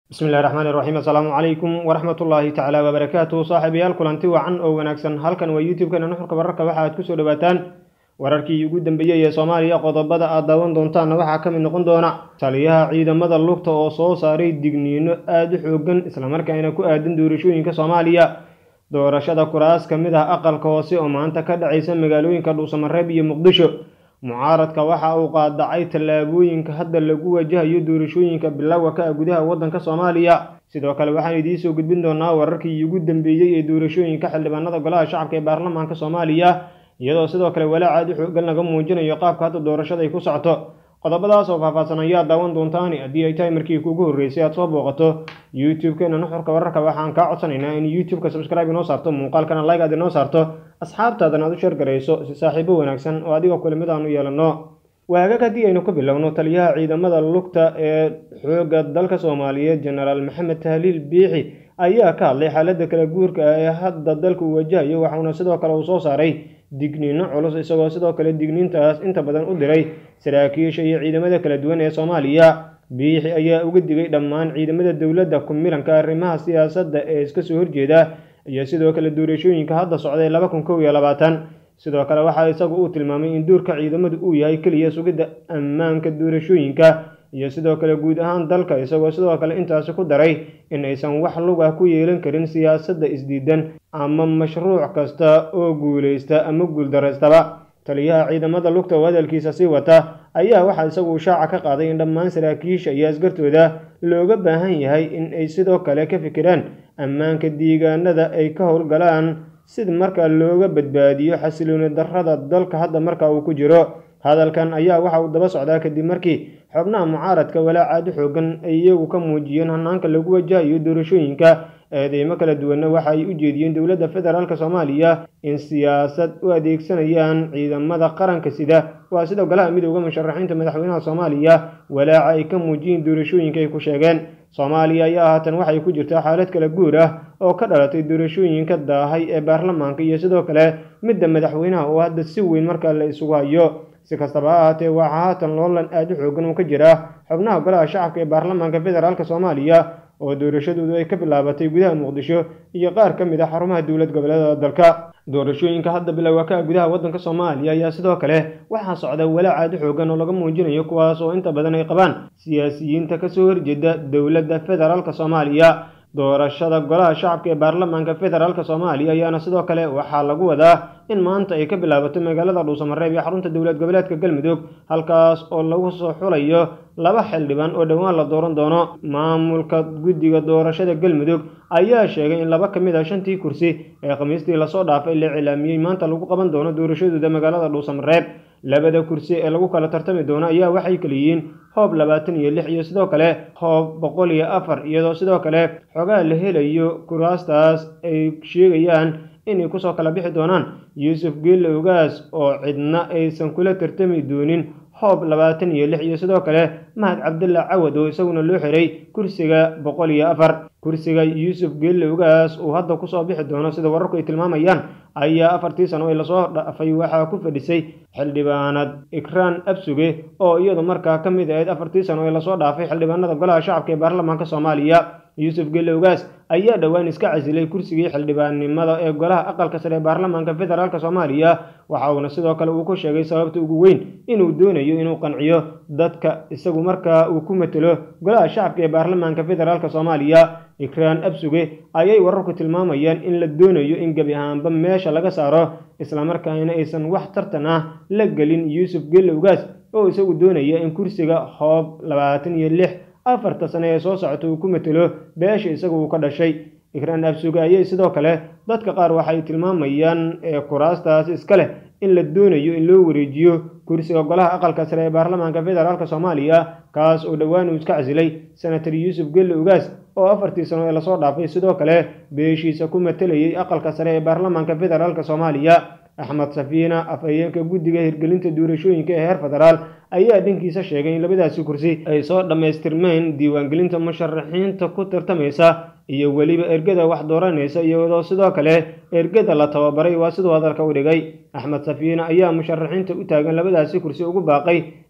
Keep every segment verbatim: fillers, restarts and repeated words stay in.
بسم الله الرحمن الرحيم السلام عليكم ورحمة الله تعالى وبركاته صاحبي الكلانتي وعن أو ونكسن halkan waa YouTube kana nuxurka wararka waxa aad ku soo dhawaataan wararkii ugu dambeeyay ee Soomaaliya qodobada aad daawan doontaan waxa ka mid noqon doona taliyaha ciidamada lugta oo soo saaray digniino aad u xoogan isla markaana ku aadan doorashooyinka Soomaaliya doorashada kuraas kamid ah aqalka hoose oo maanta ka dhacaysa magaalooyinka Dhuusamareeb iyo Muqdisho mucaaradka waxa uu qaadacay talaabooyinka hadda lagu wajahayo doorashooyinka bilowga ka gudaha wadanka Soomaaliya sidoo kale waxaan idin soo gudbin doonaa wararkii ugu dambeeyay ee doorashooyinka xildhibaanada golaha shacabka ee baarlamaanka Soomaaliya iyadoo sidoo kale walaac aad u xooggan laga muujinayo qaabka hadda doorashada ay ku socoto qodobadaas oo faahfaahsan ayaa daawan doontaan haddii ay tahay markii kuugu horeysay aad soo booqato YouTube-keena nuxurka wararka waxaan ka codsanaynaa in YouTube-ka subscribe inoo saarto muuqaalkana like aad inoo saarto asxaabtaadana aad u share gareyso si saaxiibo wanaagsan oo adiga kulamid aan u yeelano waaga kadib aynu ku bilowno taliyaha ciidamada lugta ee xoogga dalka Soomaaliyeed General Maxamed Tahliil Biixi ayaa ka hadlay xaaladda kala guurka ee hadda dalku wajahayo waxaana sidoo kale uu soo saaray digniino culus isagoo sidoo kale digniintaas inta badan u diray saraakiisha iyo ciidamada kala duwan ee Soomaaliya Biixi ayaa uga digay dhammaan ciidamada dawladda ku milanka arrimaha siyaasadda ee iska soo horjeeda iyo sidoo kale doorashooyinka hadda socday laba kun kow iyo labaatan sidoo kale waxa isagu uu tilmaamay in doorka ciidamadu uu yahay kaliya sugidda ammaanka doorashooyinka iyo sidoo kale guud ahaan dalka isagoo sidoo kale intaas ku daray in aysan wax lug ah ku yeelan karin siyaasadda isdiidan ama mashruuc kasta oo guuleysta ama guuldareystaba taliyaha ciidamada lugta oo hadalkiisa sii wata ayaa waxa isagu shaaca ka qaaday in dhammaan saraakiisha iyo askartooda looga baahan yahay in ay sidoo kale ka fikiraan ammaanka deegaanada ay ka howlgalaan sid marka looga badbaadiyo xasilooni darrada dalka hadda marka uu ku jiro hadalkan ayaa waxa uu daba socdaa kadib markii xubnaha mucaaradka walaac aad u xoogan ay iyagu ka muujiyeen hanaanka lagu wajahayo doorashooyinka eedeymo kala duwanna waxa ay u jeediyeen dowladda federaalka Soomaaliya in siyaasad u adeegsanayaan ciidamada qaranka sida waa sidoo golaha midowga musharaxiinta madaxweynaha Soomaaliya walaac ay ka muujiyeen doorashooyinka ay ku sheegeen Soomaaliya ayaa haatan waxay ku jirtaa xaalad kala guur ah oo ka dhalatay doorashooyinka daahay ee baarlamaanka iyo sidoo kale midda madaxweynaha oo hadda si weyn marka la isugu hayo si kastaba ha ahaatee waxaa haatan loolan aad u xoogan oo ka jira xubnaha golaha shacabka ee baarlamaanka federaalka Soomaaliya oo doorashadoodu ay ka bilaabatay gudaha Muqdisho iyo qaar ka mid ah xarumaha dawlad goboleedyada dalka doorashooyinka hadda bilowga ka gudaha wadanka Soomaaliya ayaa sidoo kale waxa socda walaac aad u xoogan oo laga muujinayo kuwaas oo inta badan ay qabaan siyaasiyiinta ka soo horjeeda dawladda federaalka Soomaaliya doorashada golaha shacabka ee baarlamaanka federaalka Soomaaliya ayaana sidoo kale waxa lagu wadaa in maanta ay ka bilaabato magaalada Dhuusamareeb ee xarunta dawlad goboleedka Galmudug halkaas oo lagu soo xulayo laba xildhibaan oo dhawaan la dooran doono maamulka guddiga doorashada Galmudug ayaa sheegay in laba kamid ah shantii kursi ee khamiistii la soo dhaafay la cilaamiyay maanta lagu qaban doono doorashada magaalada Dhuusamareeb labada kursi ee lagu kala tartami doono ayaa waxay kala yihiin hoob labaatan iyo lix iyo sidoo kale hoob boqol iyo afar iyadoo sidoo kale xogaa la helayo kuraastaas ay sheegayaan inay ku soo kala bixi doonaan Yuusuf Geelle Ugaas oo cidna aysan kula tartami doonin hoob labaatan iyo lix iyo sidoo kale Mahad Cabdulla Cawad oo isaguna loo xiray kursiga boqol iyo afar kursiga Yuusuf Geelle Ugaas oo hadda ku soo bixi doono sida wararku ay tilmaamayaan ayaa afartii sano ee la soo dhaafay waxa ku fadhisay xildhibaanad Ikraan Absuge oo iyadu markaa ka mid ahayd afartii sano ee la soo dhaafay xildhibaanada golaha shacabka ee baarlamaanka Soomaaliya Yuusuf Geelle Ugaas ayaa dhawaan iska casilay kursigii xildhibaannimada ee golaha aqalka sare ee baarlamaanka federaalka Soomaaliya waxa uu sidoo kale uu ku sheegay sababta ugu weyn inuu doonayo inuu qanciyo dadka isagu markaa uu ku matalo golaha shacabka ee baarlamaanka federaalka Soomaaliya Ikraan Absuge ayay wararku tilmaamayaan in la doonayo in gabi ahaanba meesha laga saaro isla markaana aysan wax tartan ah la gelin Yuusuf Geelle Ugaas oo isagu doonaya in kursiga hoob labaatan iyo lix afarta sano ee soo socota uu ku matalo beesha isagu uu ka dhashay Ikraan Absuge ayay sidoo kale dadka qaar waxay tilmaamayaan ee kuraastaas iska leh in la doonayo in loo wareejiyo kursiga golaha aqalka sare ee baarlamaanka federaalka Soomaaliya kaas oo dhawaan uu iska casilay senator Yuusuf Geelle Ugaas oo afartii sano ee la soo dhaafay sidoo kale beeshiisa ku matalayay aqalka sare ee baarlamaanka federaalka Soomaaliya Axmed Safiina afhayeenka guddiga hirgelinta doorashooyinka ee heer federaal ayaa dhankiisa sheegay in labadaasi kursi ay soo dhameystirmeen diiwaangelinta musharaxiinta ku tartamaysa iyo waliba ergada wax dooranaysa iyadoo sidoo kale ergada la tababaray waa sidoo hadalka u dhigay Axmed Safiina ayaa musharaxiinta u taagan labadaasi kursi ugu baaqay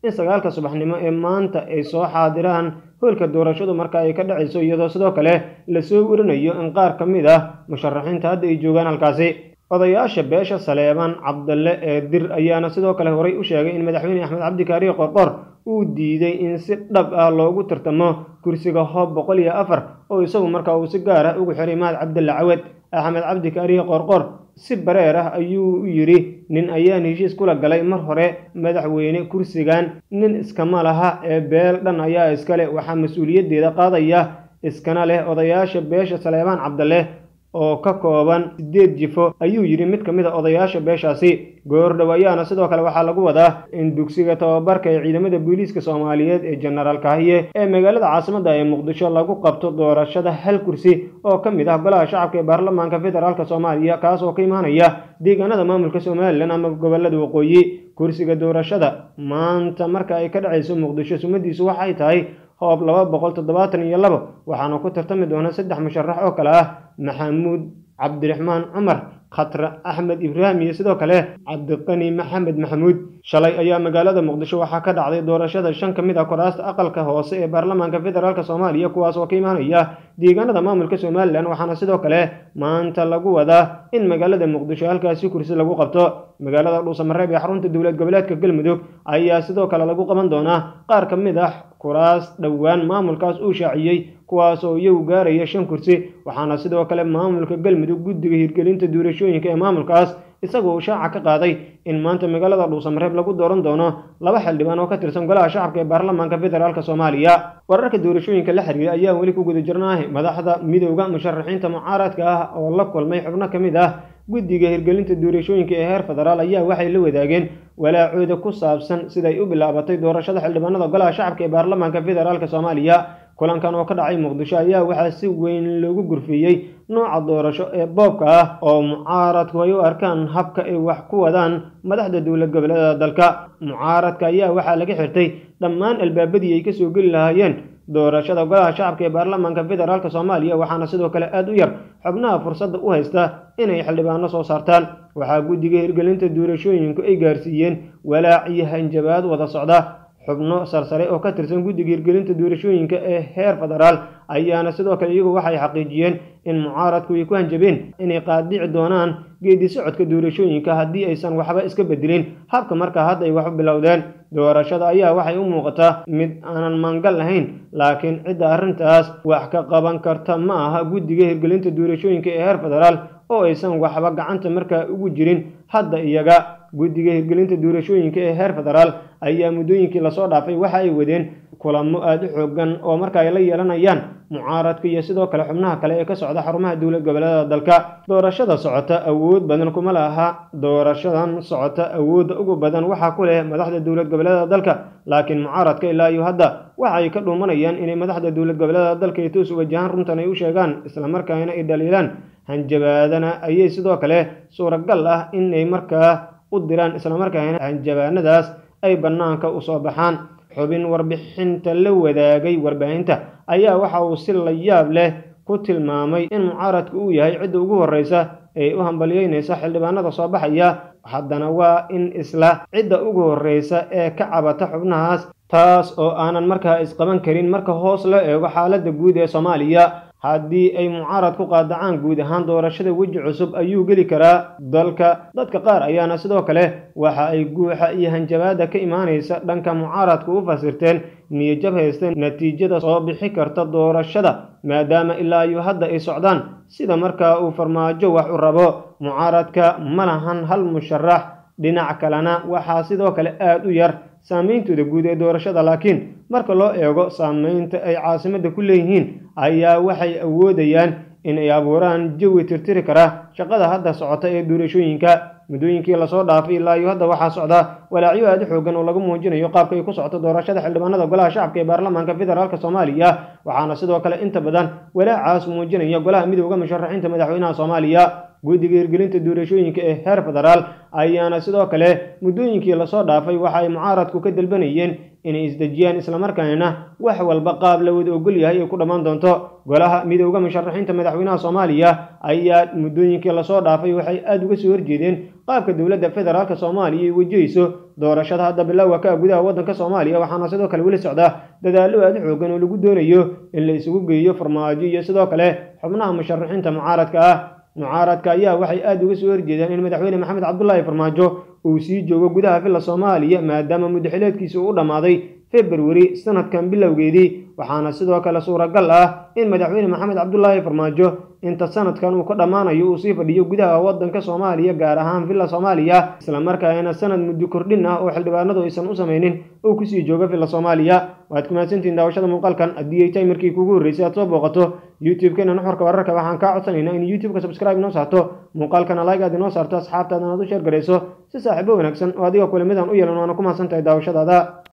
in sagaalka subaxnimo ee maanta ay soo xaadiraan hoolka doorashadu marka ay ka dhacayso, iyadoo sidoo kale lasoo warinayo in qaar ka mid ah musharaxiinta hadda ay joogaan halkaasi. odayaasha beesha Saleebaan Cabdalle ee Dir ayaana sidoo kale horay u sheegay in madaxweyne Axmed Cabdi Kaariye Qoorqoor uu diiday in si dhab ah loogu tartamo kursiga hoob boqol iyo afar oo isagu markaa uu si gaar ah ugu xiray Mahad Cabdalle Cawad. Axmed Cabdi Kaariye Qoorqoor si bareer ah ayuu u yiri nin ayaan heshiis kula galay mar hore madaxweyne, kursigan nin iskama laha ee beel dhan ayaa iskale, waxaa mas-uuliyadeeda qaadaya iskana leh odayaasha beesha Saleebaan Cabdalle oo ka kooban sideed jifo, ayuu yiri mid ka mid ah odayaasha beeshaasi. goordhow ayaana sidoo kale waxaa lagu wadaa in dugsiga tababarka ee ciidamada booliiska Soomaaliyeed ee General Kahiye ee magaalada caasimadda ee Muqdisho lagu qabto doorashada hal kursi oo ka mid ah golaha shacabka ee baarlamaanka federaalka Soomaaliya, kaas oo ka imaanaya deegaanada maamulka Somaliland ama gobolada waqooyi. kursiga doorashada maanta marka ay ka dhacayso Muqdisho sumadiisu waxay tahay hoob laba boqol toddobaatan iyo laba, waxaana ku tartami doona saddex musharax oo kale ah Maxamuud Cabdiraxmaan Cumar, Khatra Axmed Ibraahim iyo sidoo kale Cabdiqani Maxamed Maxamuud. shalay ayaa magaalada Muqdisho waxaa ka dhacday doorashada shan ka mid ah kuraasta aqalka hoose ee baarlamaanka federaalka Soomaaliya, kuwaas oo ka imaanaya deegaanada maamulka Somaliland, waxaana sidoo kale maanta lagu wadaa in magaalada Muqdisho halkaasi kursi lagu qabto. magaalada Dhuusamareeb ee xarunta dowlad goboleedka Galmudug ayaa sidoo kale lagu qaban doonaa qaar ka mid ah kuraas dhowaan maamulkaas uu shaaciyay, kuwaas oo iyagu gaaraya shan kursi, waxaana sidoo kale maamulka Galmudug guddiga hirgelinta doorashooyinka ee maamulkaas isagoo shaaca ka qaaday in maanta magaalada Dhuusamareeb lagu dooran doono laba xildhibaan oo ka tirsan golaha shacabka ee baarlamaanka federaalka Soomaaliya. wararka doorashooyinka la xiriira ayaa weli ku guda jirnaa. madaxda midowga musharaxiinta mucaaradka ah oo la kulmay xubno ka mid ah guddiga hirgelinta doorashooyinka ee heer federaal ayaa waxay la wadaageen walaacooda ku saabsan siday u bilaabatay doorashada xildhibaanada golaha shacabka ee baarlamaanka federaalka Soomaaliya. kulankan oo ka dhacay Muqdisho ayaa waxaa si weyn loogu gurfiyey nooca doorasho ee boobka ah oo mucaaradku ay u arkaan habka ay wax ku wadaan madaxda dowlad goboleedyada dalka. mucaaradka ayaa waxaa laga xirtay dhammaan albaabadii ay kasoo geli lahaayeen doorashada golaha shacabka ee baarlamaanka federaalka Soomaaliya, waxaana sidoo kale aad u yar xubnaha fursadda u haysta inay xildhibaano soo saartaan. waxaa guddiga hirgelinta doorashooyinku ay gaarsiiyeen walaac iyo hanjabaad wada socda. xubno sarsare oo ka tirsan guddiga hirgelinta doorashooyinka ee heer federaal ayaana sidoo kale iyagu waxay xaqiijiyeen in mucaaradku ay ku hanjabeen inay qaadici doonaan geedi socodka doorashooyinka haddii aysan waxba iska bedelin habka markaa hadda ay wax u bilowdeen. doorashada ayaa waxay u muuqataa mid aanan maangal lahayn, laakiin cidda arrintaas wax ka qaban karta ma aha guddiga hirgelinta doorashooyinka ee heer federaal oo aysan waxba gacanta markaa ugu jirin hadda iyaga. guddiga hirgelinta doorashooyinka ee heer federaal ayaa muddooyinkii lasoo dhaafay waxa ay wadeen kulamo aad u xoogan oo marka ay la yeelanayaan mucaaradka iyo sidoo kale xubnaha kale ee ka socda xarumaha dowlad goboleedyada dalka. doorashada socota awood badan kuma laha doorashadan socota awoodda ugu badan waxaa ku leh madaxda dowlad goboleedyada dalka, laakiin mucaaradka ilaa iyo hadda waxay ka dhuumanayaan inay madaxda dowlad goboleedyada dalka ay toos u wajahaan, runtan ay u sheegaan, islamarkaana ay dhaliilaan. hanjabaadana ayay sidoo kale suuragal ah inay markaa u diraan, islamarkaana hanjabaanadaas ay bannaanka u soo baxaan. xubin warbixinta la wadaagay warbaahinta ayaa waxa uu si la yaab leh ku tilmaamay in mucaaradku uu yahay cidda ugu horreysa ee u hambalyeynaysa xildhibaanada soo baxaya, haddana waa in isla cidda ugu horreysa ee ka cabata xubnahaas, taas oo aanan markaa isqaban karin marka hoos loo eego xaaladda guud ee Soomaaliya. haddii ay mucaarad ku qaadacaan guud ahaan doorashada weji cusub ayuu geli karaa dalka. dadka qaar ayaana sidoo kale waxa ay guuxa iyo hanjabaada ka imaanaysa dhanka mucaaradku u fasirteen niyajab haysta natiijada soo bixi karta doorashada, maadaama ilaa iyo hadda ay socdaan sida markaa uu farmaajo wax u rabo. mucaaradka ma lahan hal musharax, dhinac kalena waxaa sidoo kale aad u yar saameyntooda guud ee doorashada, laakiin marka loo eego saameynta ay caasimadda ku leeyihiin ayaa waxay awoodayaan in ay abuuraan jawi tirtiri kara shaqada hadda socota ee doorashooyinka. muddooyinkii lasoo dhaafay ilaa iyo hadda waxaa socda walaacyo aad u xoogan oo lagu muujinayo qaabka ay ku socoto doorashada xildhibaanada golaha shacabka ee baarlamaanka federaalka Soomaaliya, waxaana sidoo kale inta badan walaacaas muujinaya golaha midowga musharaxiinta madaxweynaha Soomaaliya. guddiga hirgelinta doorashooyinka ee heer federaal ayaana sidoo kale muddooyinkii lasoo dhaafay waxa ay mucaaradku ka dalbanayeen inay isdejiyaan islamarkaana wax walba qaab la wada ogol yahay ay ku dhammaan doonto. golaha midowga musharaxiinta madaxweynaha Soomaaliya ayaa muddooyinkii la soo dhaafay waxay aad uga soo horjeedeen qaabka dowladda federaalka Soomaaliya ay wajahayso doorashada hadda bilowga ka gudaha waddanka Soomaaliya, waxaana sidoo kale weli socda dadaallo aad u xooggan oo lagu doonayo in la isugu geeyo farmaajo iyo sidoo kale xubnaha musharaxiinta mucaaradka ah. mucaaradka ayaa waxay aad uga soo horjeedaan in madaxweyne Maxamed Cabdullaahi Farmaajo uu sii joogo gudaha villa Soomaaliya maadaama muddaxileedkiisa uu dhamaaday February sanadkan bilowgeedii, waxaana sidoo kale suuragal ah in madaxweyne Maxamed Cabdullaahi Farmaajo inta sanadkan uu ka dhamaanayo uu sii fadhiyo gudaha waddanka Soomaaliya gaar ahaan villa Soomaaliya, isla markaana sanad muddo kordhin ah oo xildhibaanadu aysan u sameeynin uu ku sii joogo villa Soomaaliya. waad ku mahadsantihiin daawashada muuqaalkan. haddii ay tahay markii kugu horreysay aad soo booqato YouTube-keena Nuxurka Wararka, waxaan kaa codsanaynaa in YouTube-ka subscribe inoo saarto, muuqaalkana like aad inoo saarto, asxaabtaadana aad u share garayso si saaxiibo wanaagsan oo adiga kulamidaan u yeelan. waana ku mahadsantahay daawashadaada.